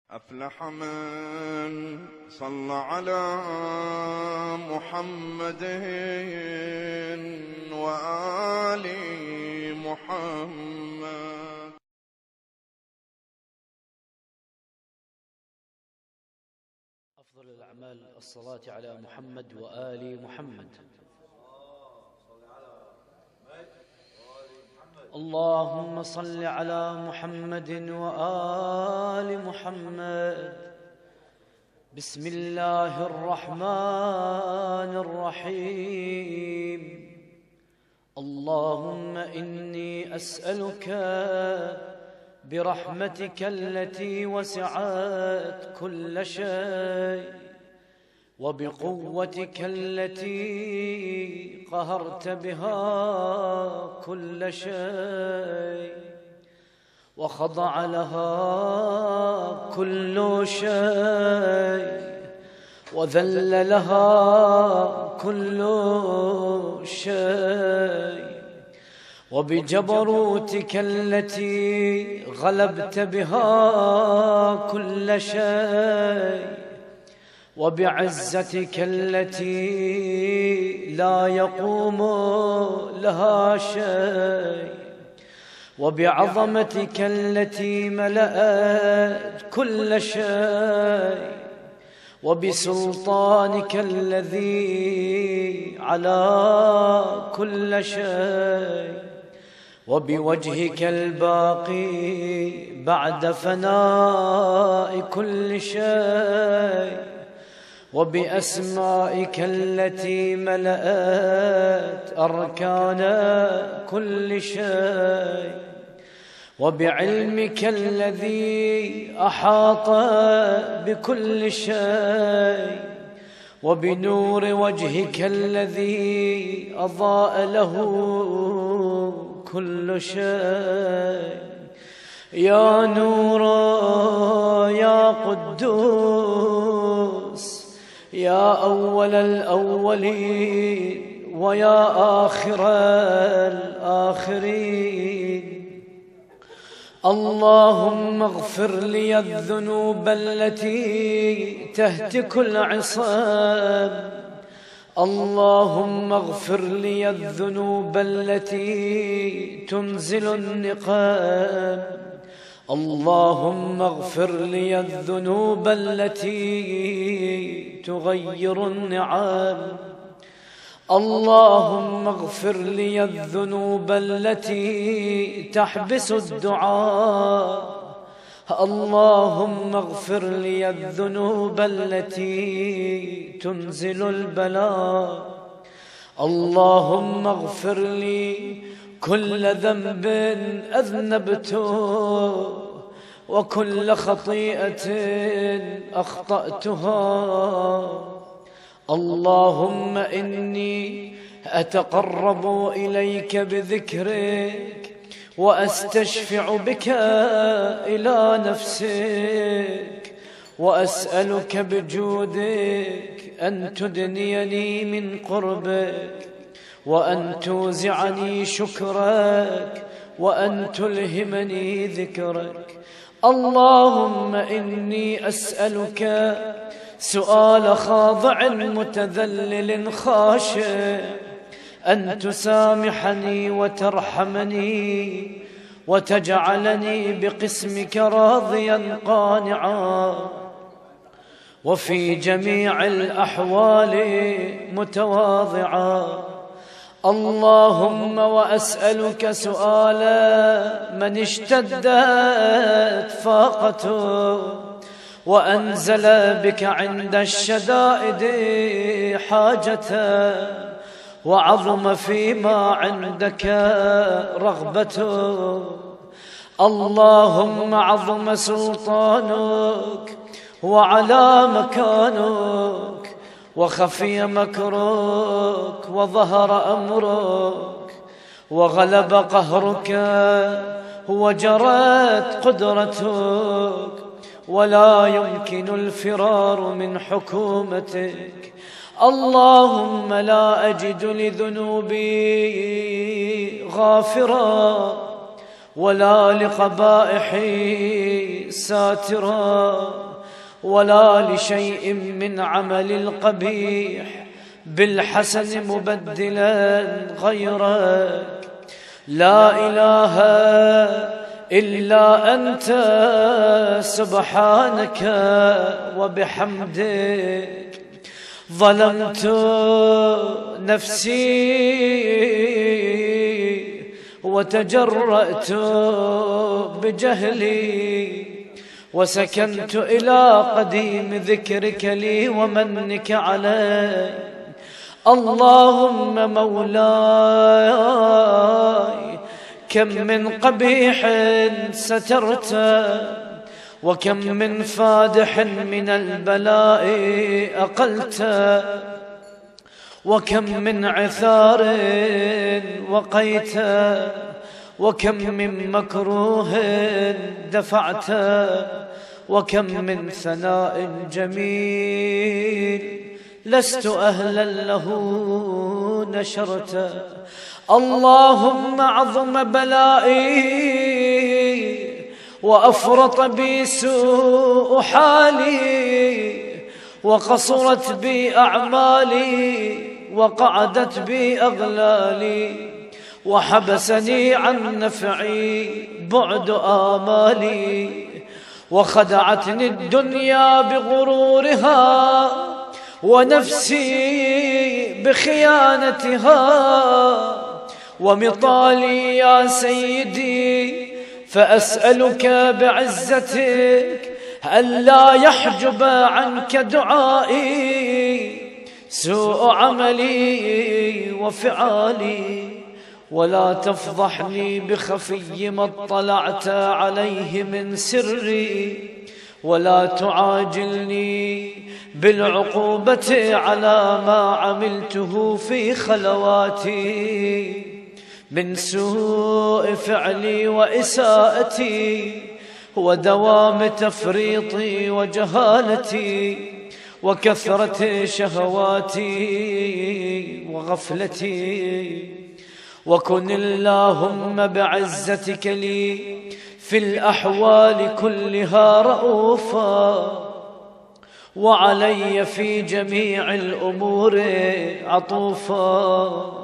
أفلح من صلى على محمد وآل محمد. أفضل الأعمال الصلاة على محمد وآل محمد. اللهم صل على محمد وآل محمد. بسم الله الرحمن الرحيم. اللهم إني أسألك برحمتك التي وسعت كل شيء وبقوتك التي قهرت بها كل شيء وخضع لها كل شيء وذل لها كل شيء وبجبروتك التي غلبت بها كل شيء وبعزتك التي لا يقوم لها شيء وبعظمتك التي ملأت كل شيء وبسلطانك الذي على كل شيء وبوجهك الباقي بعد فناء كل شيء وبأسمائك التي ملأت أركان كل شيء وبعلمك الذي أحاط بكل شيء وبنور وجهك الذي أضاء له كل شيء. يا نور يا قدوس يا أول الأولين ويا آخر الآخرين. اللهم اغفر لي الذنوب التي تهتك العصام. اللهم اغفر لي الذنوب التي تنزل النقام. اللهم اغفر لي الذنوب التي تغير النعام. اللهم اغفر لي الذنوب التي تحبس الدعاء. اللهم اغفر لي الذنوب التي تنزل البلاء. اللهم اغفر لي كل ذنب أذنبته وكل خطيئة أخطأتها. اللهم إني أتقرب إليك بذكرك وأستشفع بك إلى نفسك وأسألك بجودك أن تدنيني من قربك وأن توزعني شكرك وأن تلهمني ذكرك. اللهم إني أسألك سؤال خاضع متذلل خاشع أن تسامحني وترحمني وتجعلني بقسمك راضيا قانعا وفي جميع الأحوال متواضعا. اللهم وأسألك سؤال من اشتدت فاقته وأنزل بك عند الشدائد حاجته وعظم فيما عندك رغبته. اللهم عظم سلطانك وعلى مكانك وخفي مكرك وظهر أمرك وغلب قهرك وجرت قدرتك ولا يمكن الفرار من حكومتك. اللهم لا أجد لذنوبي غافرا ولا لقبائحي ساترا، ولا لشيء من عمل القبيح بالحسن مبدلا غيرك. لا إله إلا أنت سبحانك وبحمدك. ظلمت نفسي وتجرأت بجهلي، وسكنت إلى قديم ذكرك لي ومنك علي. اللهم مولاي، كم من قبيح سترت، وكم من فادح من البلاء أقلت، وكم من عثار وقيت، وكم من مكروه دفعت، وكم من ثناء جميل لست أهلا له نشرت. اللهم أعظم بلائي وأفرط بي سوء حالي، وقصرت بي أعمالي، وقعدت بي أغلالي، وحبسني عن نفعي بعد آمالي، وخدعتني الدنيا بغرورها، ونفسي بخيانتها. ومطالي يا سيدي فأسألك بعزتك ألا يحجب عنك دعائي سوء عملي وفعالي، ولا تفضحني بخفي ما اطلعت عليه من سري، ولا تعاجلني بالعقوبة على ما عملته في خلواتي من سوء فعلي وإساءتي، ودوام تفريطي وجهالتي، وكثرة شهواتي وغفلتي. وكن اللهم بعزتك لي في الأحوال كلها رؤوفا، وعلي في جميع الأمور عطوفا.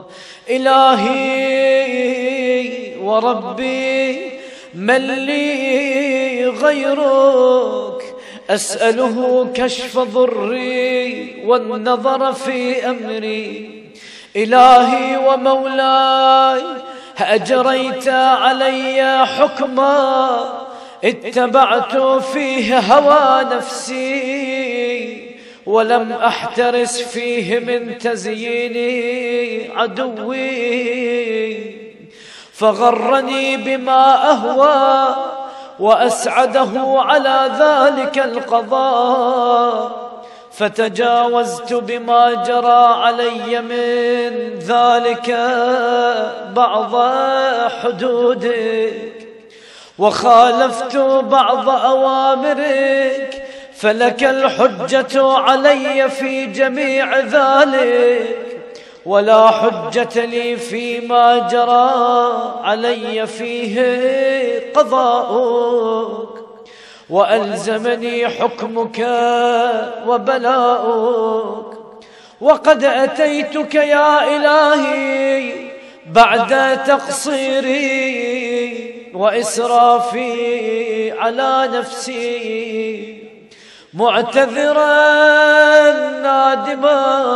إلهي وربي من لي غيرك، أسأله كشف ضري والنظر في أمري. إلهي ومولاي، أجريت علي حكما اتبعت فيه هوى نفسي، ولم أحترس فيه من تزيين عدوي، فغرني بما أهوى وأسعده على ذلك القضاء، فتجاوزت بما جرى علي من ذلك بعض حدودك، وخالفت بعض أوامرك، فلك الحجة علي في جميع ذلك، ولا حجة لي فيما جرى علي فيه قضاؤك، وألزمني حكمك وبلاؤك. وقد أتيتك يا إلهي بعد تقصيري وإسرافي على نفسي، معتذرا نادما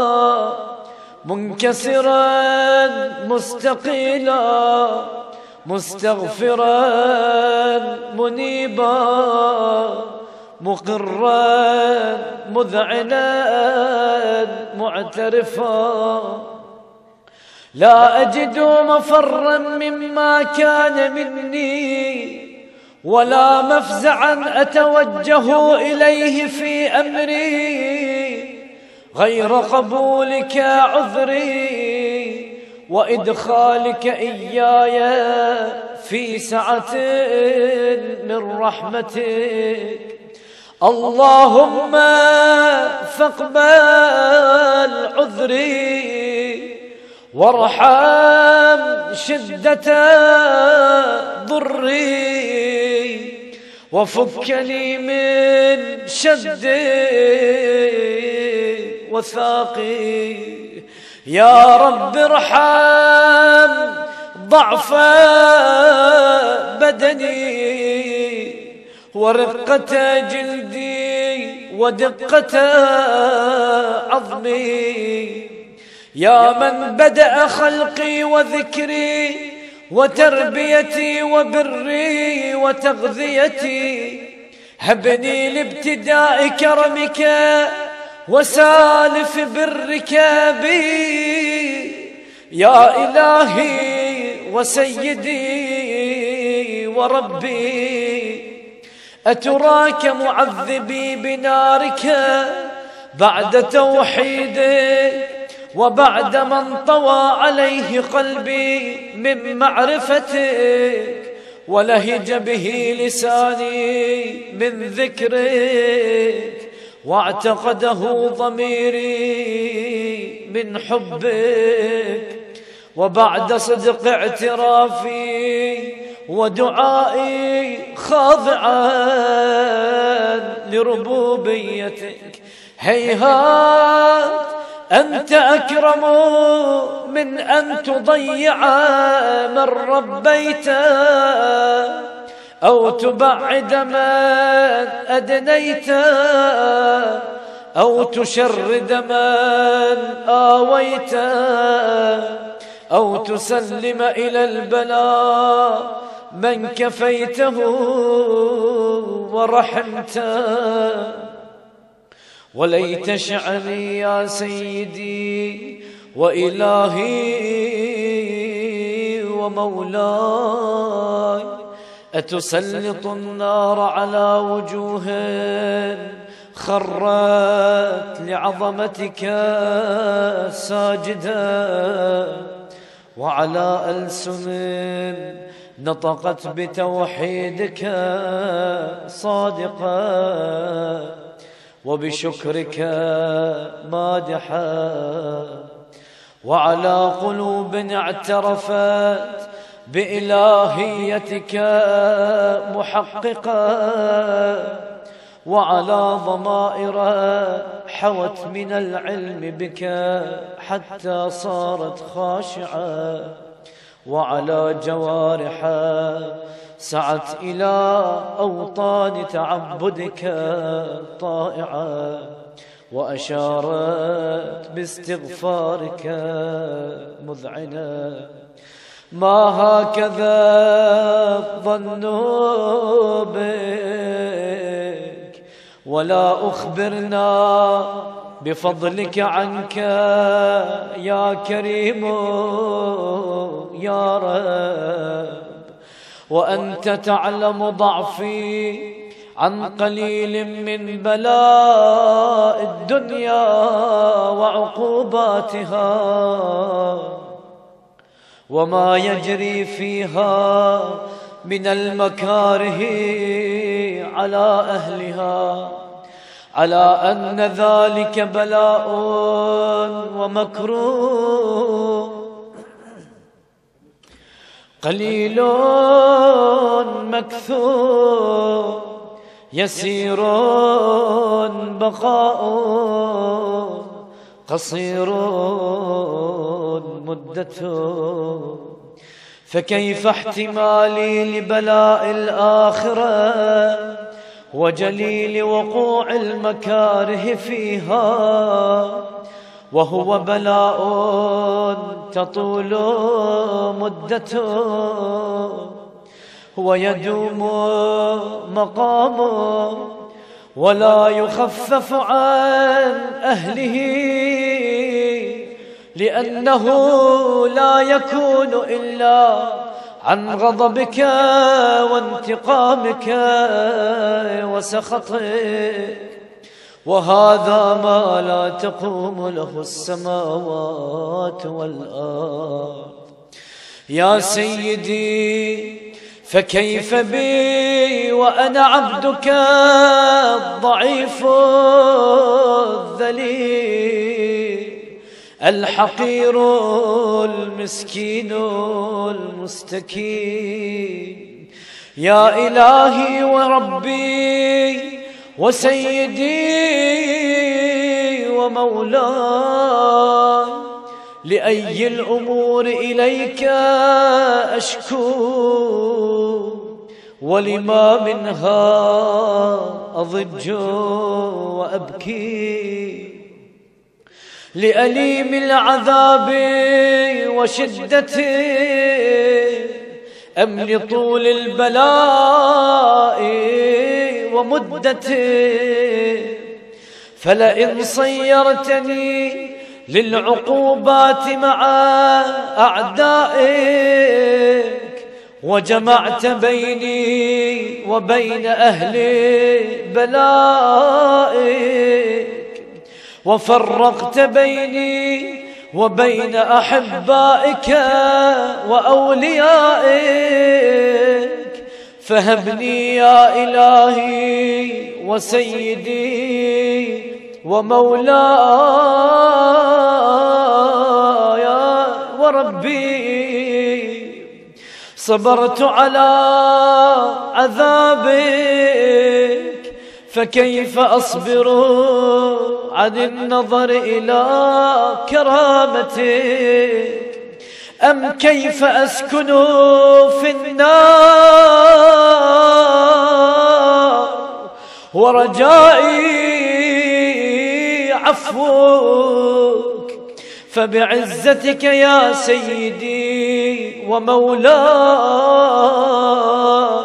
منكسرا مستقيلا، مستغفرا منيبا، مقرا مذعنا معترفا. لا أجد مفرا مما كان مني، ولا مفزعا أتوجه إليه في أمري، غير قبولك عذري وإدخالك إياي في سعة من رحمتك. اللهم فاقبل عذري وارحم شدة ضري وفكني من شدي وثاقي. يا رب ارحم ضعف بدني ورقة جلدي ودقة عظمي. يا من بدأ خلقي وذكري وتربيتي وبري وتغذيتي، هبني لابتداء كرمك وسالف برك بي. يا إلهي وسيدي وربي، أتراك معذبي بنارك بعد توحيدك وبعد من طوى عليه قلبي من معرفتك ولهج به لساني من ذكرك واعتقده ضميري من حبك، وبعد صدق اعترافي ودعائي خاضعا لربوبيتك. هيهات أنت أكرم من أن تضيع من ربيت أو تبعد من أدنيت أو تشرد من آويت أو تسلم إلى البلاء من كفيته ورحمته. وليت شعني يا سيدي وإلهي ومولاي أتسلط النار على وجوه خرت لعظمتك ساجدا، وعلى ألسن نطقت بتوحيدك صادقا وبشكرك مادحا، وعلى قلوب اعترفت بإلهيتك محققا، وعلى ضمائر حوت من العلم بك حتى صارت خاشعة، وعلى جوارح سعت إلى أوطان تعبدك طائعة، وأشارت باستغفارك مذعنة. ما هكذا ظنوا بك ولا أخبرنا بفضلك عنك يا كريم يا رب، وأنت تعلم ضعفي عن قليل من بلاء الدنيا وعقوباتها وما يجري فيها من المكاره على أهلها، على أن ذلك بلاء ومكروه قليل مكثور يسير بقاء قصير مدته. فكيف احتمالي لبلاء الآخرة وجليل وقوع المكاره فيها وهو بلاء تطول مدته ويدوم مقامه ولا يخفف عن أهله، لأنه لا يكون إلا عن غضبك وانتقامك وسخطك، وهذا ما لا تقوم له السماوات والأرض. يا سيدي فكيف بي وأنا عبدك الضعيف الذليل الحقير المسكين المستكين. يا إلهي وربي وسيدي ومولاي، لأي الأمور إليك أشكو، ولما منها أضج وأبكي، لأليم العذاب وشدته أم لطول البلاء ومدته؟ فلئن صيرتني للعقوبات مع أعدائك، وجمعت بيني وبين أهل بلائك، وفرقت بيني وبين أحبائك وأوليائك، فهبني يا إلهي وسيدي ومولاي وربي. صبرت على عذابك، فكيف أصبر عن النظر إلى كرامتك؟ أم كيف أسكن في النار ورجائي عفوك؟ فبعزتك يا سيدي ومولاي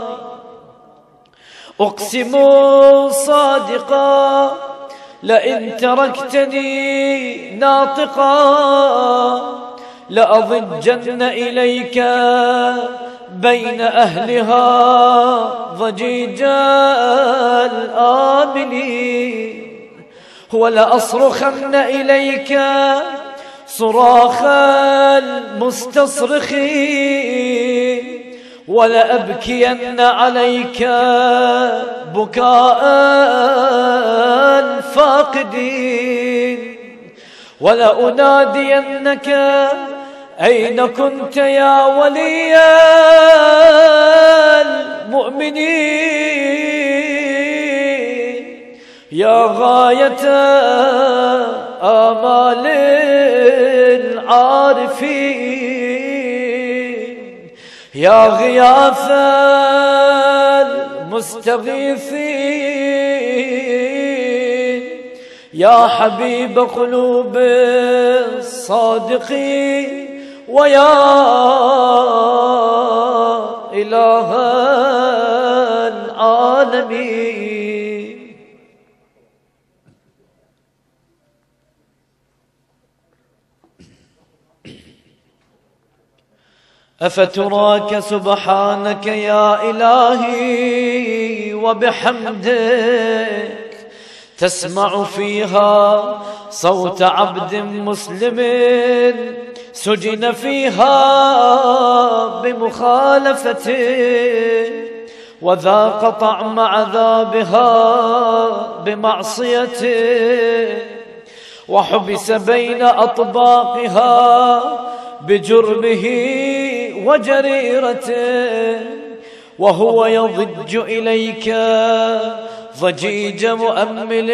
أقسم صادقا، لئن تركتني ناطقا لأضجن إليك بين أهلها ضجيج الآمنين، ولأصرخن إليك صراخ المستصرخين، ولأبكين عليك بكاء الفاقدين، ولأنادينك أين كنت يا ولي المؤمنين، يا غاية آمال العارفين، يا غياث المستغيثين، يا حبيب قلوب الصادقين، ويا إله العالمين. أفتراك سبحانك يا إلهي وبحمدك تسمع فيها صوت عبد مسلم سجن فيها بمخالفته، وذاق طعم عذابها بمعصيته، وحبس بين أطباقها بجرمه وجريرته، وهو يضج إليك ضجيج مؤمل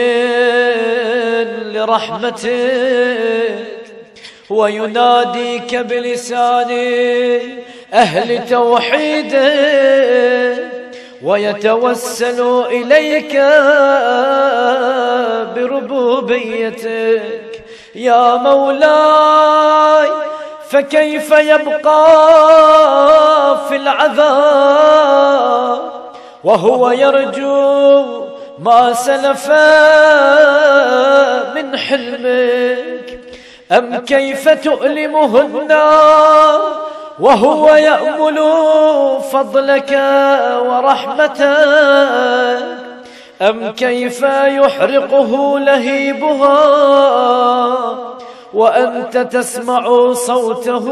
لرحمتك، ويناديك بلسان أهل توحيده، ويتوسل إليك بربوبيتك. يا مولاي فكيف يبقى في العذاب وهو يرجو ما سلف من حلمك؟ أم كيف تؤلمه النار وهو يأمل فضلك ورحمتك؟ أم كيف يحرقه لهيبها وأنت تسمع صوته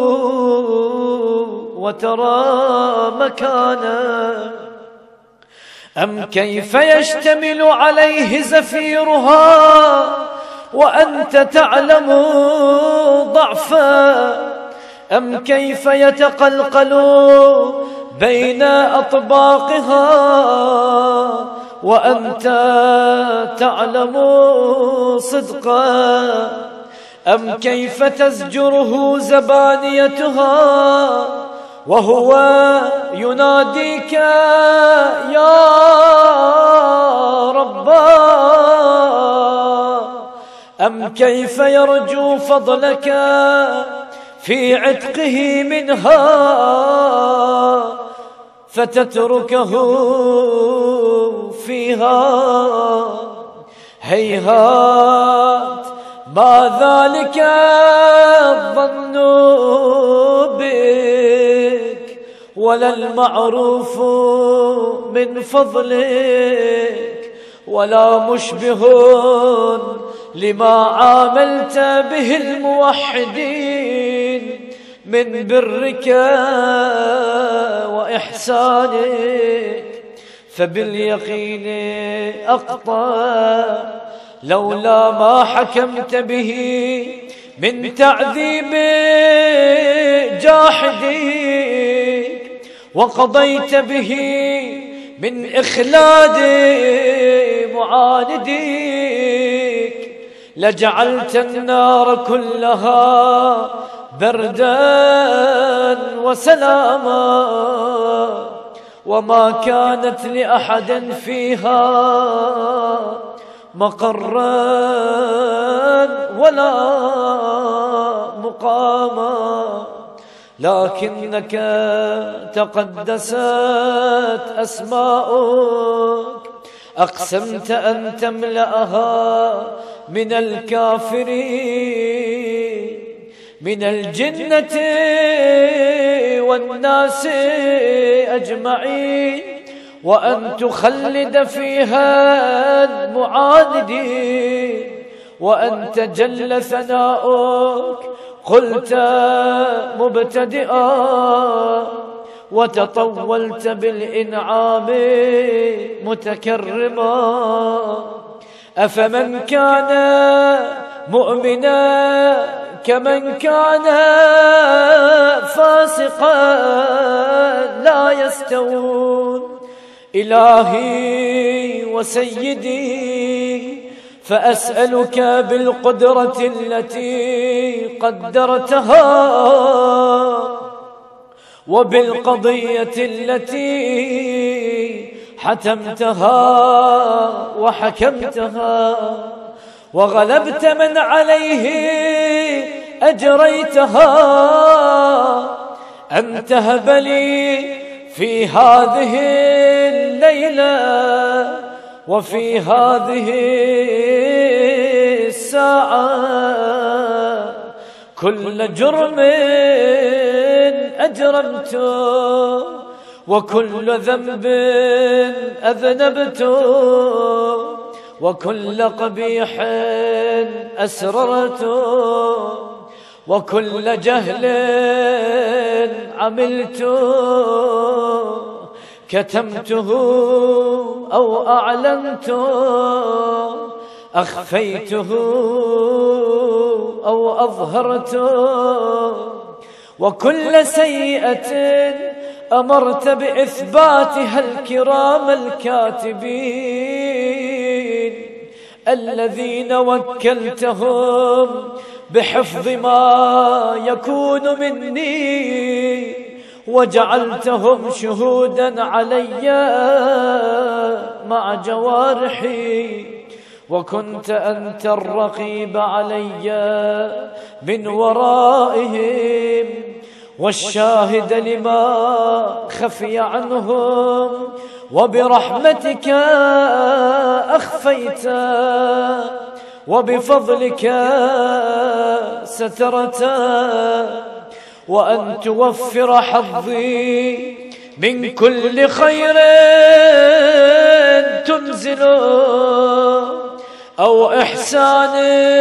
وترى مكانه؟ أم كيف يشتمل عليه زفيرها وأنت تعلم ضعفا، أم كيف يتقلقل بين أطباقها وأنت تعلم صدقا، أم كيف تزجره زبانيتها وهو يناديك يا ربا، أم كيف يرجو فضلك في عتقه منها فتتركه فيها. هيهات ما ذلك الظن بك ولا المعروف من فضلك، ولا مشبه لما عاملت به الموحدين من برك وإحسانك. فباليقين أقطع لولا ما حكمت به من تعذيب جاحدك، وقضيت به من إخلاد معاندك، لجعلت النار كلها بردا وسلاما، وما كانت لأحد فيها مقرا ولا مقاما، لكنك تقدست أسماؤك، أقسمت أن تملأها من الكافرين من الجنة والناس أجمعين، وأن تخلد فيها المعاندين، وأنت جل ثناؤك قلت مبتدئا، وتطولت بالإنعام متكرما. أفمن كان مؤمنا كمن كان فاسقا لا يستوون. إلهي وسيدي، فأسألك بالقدرة التي قدرتها وبالقضية التي حتمتها وحكمتها وغلبت من عليه أجريتها، أن تهب لي في هذه الليلة وفي هذه الساعة كل جرم أجرمته وكل ذنب أذنبته وكل قبيح أسررته وكل جهل عملته كتمته أو أعلنته أخفيته أو أظهرته وكل سيئة أمرت بإثباتها الكرام الكاتبين الذين وكلتهم بحفظ ما يكون مني وجعلتهم شهودا علي مع جوارحي، وكنت أنت الرقيب علي من ورائهم والشاهد لما خفي عنهم، وبرحمتك أخفيت وبفضلك سترت، وأن توفر حظي من كل خير تنزل أو إحسان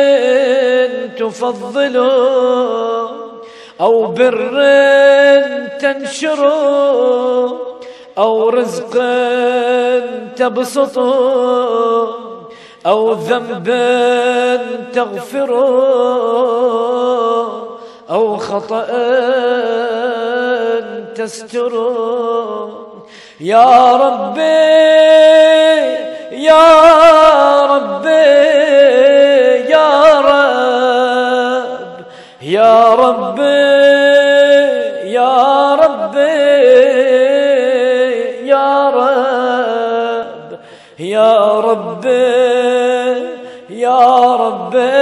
تفضل أو بر تنشر أو رزق تبسط أو ذنب تغفره أو خطأ تستره. يا ربي يا ربي يا رب يا ربي يا ربي يا رب يا ربي يا ربي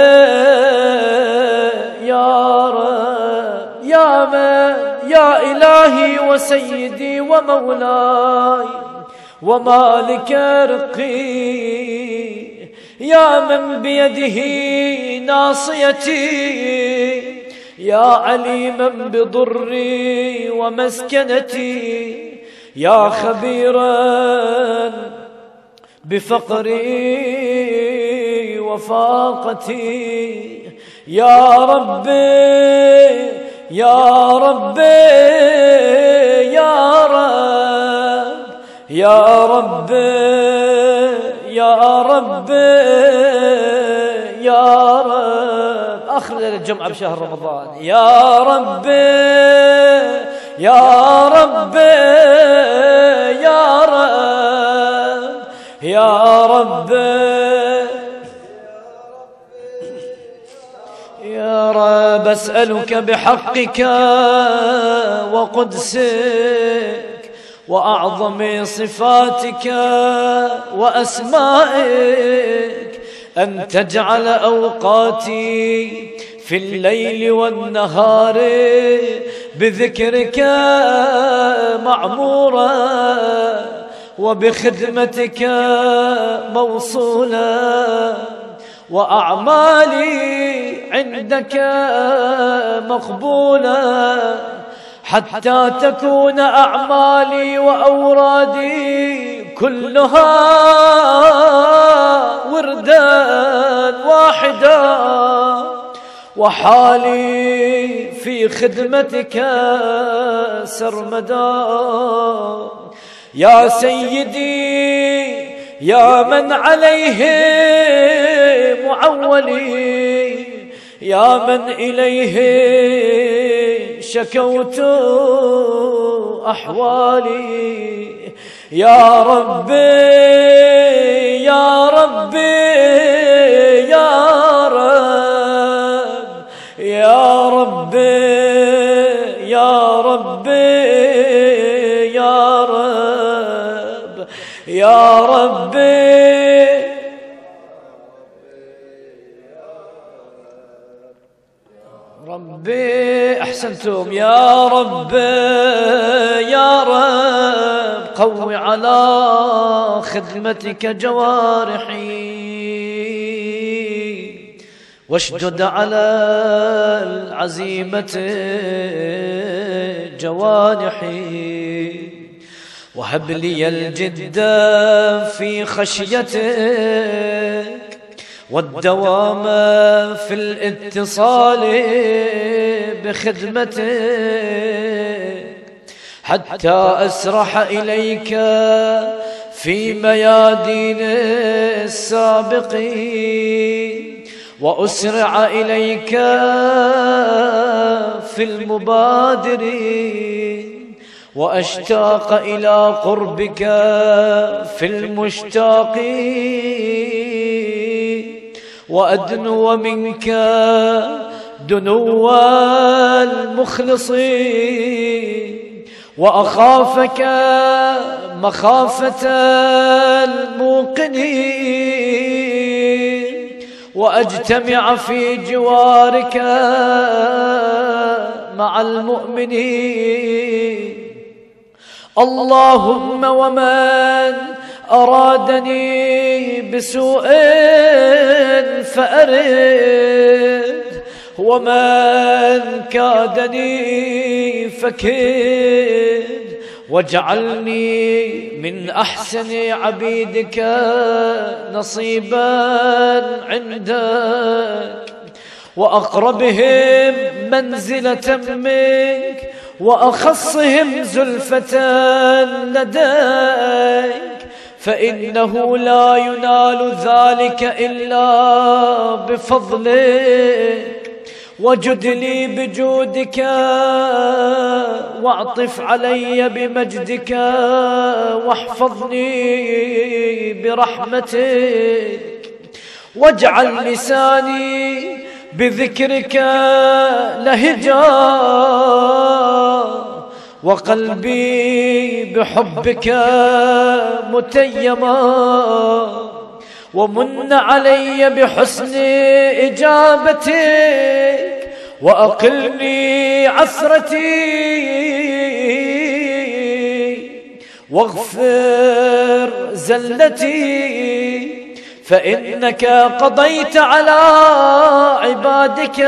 يا رب يا من يا إلهي وسيدي ومولاي ومالك رقي، يا من بيده ناصيتي، يا عليما بضري ومسكنتي، يا خبيرا بفقري وفاقتي. يا ربي يا ربي يا رب يا ربي يا ربي يا رب. آخر ليلة الجمعة بشهر رمضان. يا ربي يا ربي يا رب يا ربي يا رب. أسألك بحقك وقدسك وأعظم صفاتك وأسمائك أن تجعل أوقاتي في الليل والنهار بذكرك معمورا وبخدمتك موصولا، وأعمالي عندك مقبولا، حتى تكون أعمالي وأورادي كلها وردا واحدا، وحالي في خدمتك سرمدا. يا سيدي يا من عليه معولي، يا من إليه شكوت أحوالي. يا ربي يا ربي يا رب يا ربي يا ربي يا رب يا ربي. ربي أحسنتم. يا رب يا رب قو على خدمتك جوارحي، واشدد على العزيمة جوانحي، وهب لي الجد في خشيتك والدوام في الاتصال بخدمتك، حتى أسرح إليك في ميادين السابقين، وأسرع إليك في المبادرين، وأشتاق إلى قربك في المشتاقين، وأدنو منك دنو المخلصين، وأخافك مخافة الموقنين، وأجتمع في جوارك مع المؤمنين. اللهم ومن أرادني بسوء فأرد، ومن كادني فكد، واجعلني من أحسن عبيدك نصيبا عندك، وأقربهم منزلة منك، وأخصهم زلفة لديك، فإنه لا ينال ذلك إلا بفضلك، وجد لي بجودك واعطف علي بمجدك، واحفظني برحمتك، واجعل لساني بذكرك لهجا، وقلبي بحبك متيما، ومن علي بحسن إجابتك، وأقلني عثرتي، واغفر زلتي، فإنك قضيت على عبادك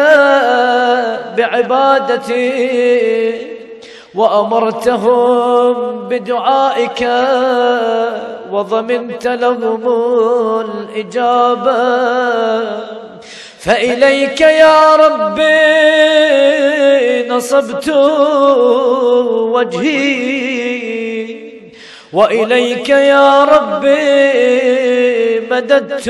بعبادتي، وأمرتهم بدعائك، وضمنت لهم الإجابة. فإليك يا ربي نصبت وجهي، وإليك يا ربي مددت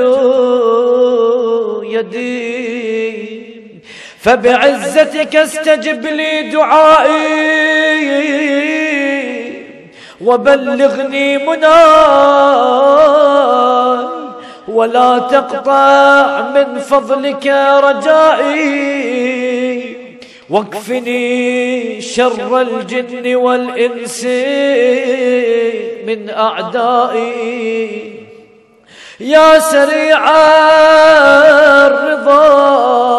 يدي، فبعزتك استجب لي دعائي، وبلغني مناي، ولا تقطع من فضلك رجائي، واكفني شر الجن والإنس من أعدائي. يا سريع الرضا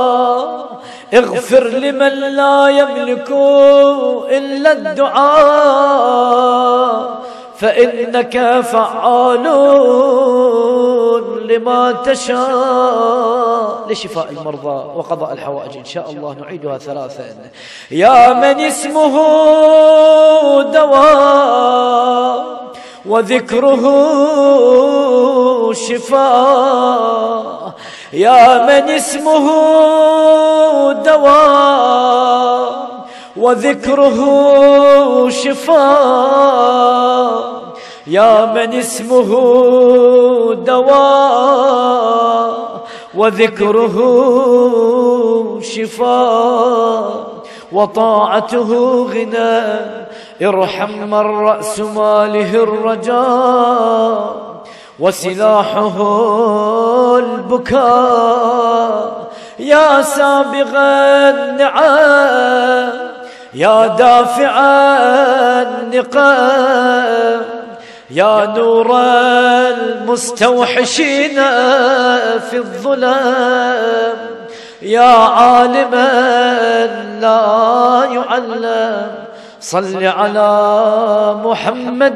اغفر لمن لا يملك إلا الدعاء، فإنك فعال لما تشاء، لشفاء المرضى وقضاء الحوائج إن شاء الله. نعيدها ثلاثا. يا من اسمه دواء وذكره شفاء، يا من اسمه دواء وذكره شفاء، يا من اسمه دواء وذكره شفاء، وطاعته غنى، ارحم من رأس ماله الرجاء، وسلاحه البكاء. يا سابغ النعم، يا دافع النقم، يا نور المستوحشين في الظلام، يا عالما لا يعلم، صل على محمد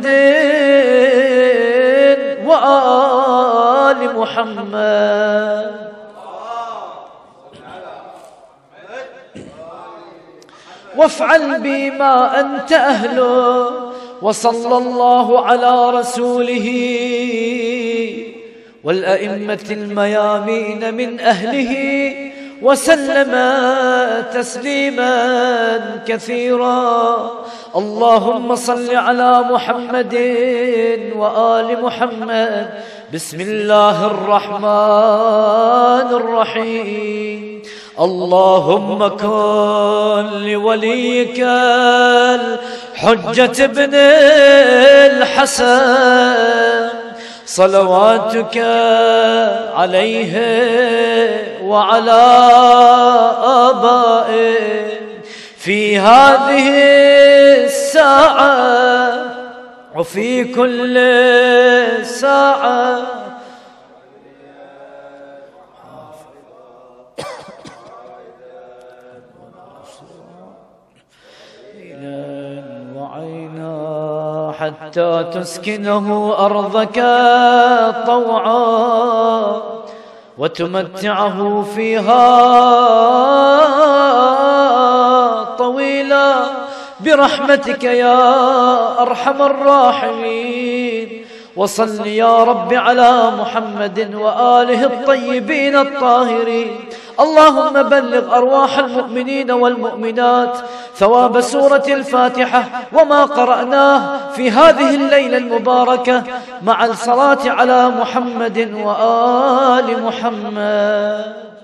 وآل محمد. وافعل بي ما أنت أهله، وصلى الله على رسوله والأئمة الميامين من أهله، وسلم تسليما كثيرا. اللهم صل على محمد وآل محمد. بسم الله الرحمن الرحيم. اللهم كن لوليك الحجة ابن الحسن صلواتك عليه وعلى آبائه في هذه الساعة وفي كل ساعة. وعينا حتى تسكنه أرضك طوعا وتمتعه فيها طويلا برحمتك يا أرحم الراحمين. وصل يا رب على محمد وآله الطيبين الطاهرين. اللهم بلغ أرواح المؤمنين والمؤمنات ثواب سورة الفاتحة وما قرأناه في هذه الليلة المباركة مع الصلاة على محمد وآل محمد.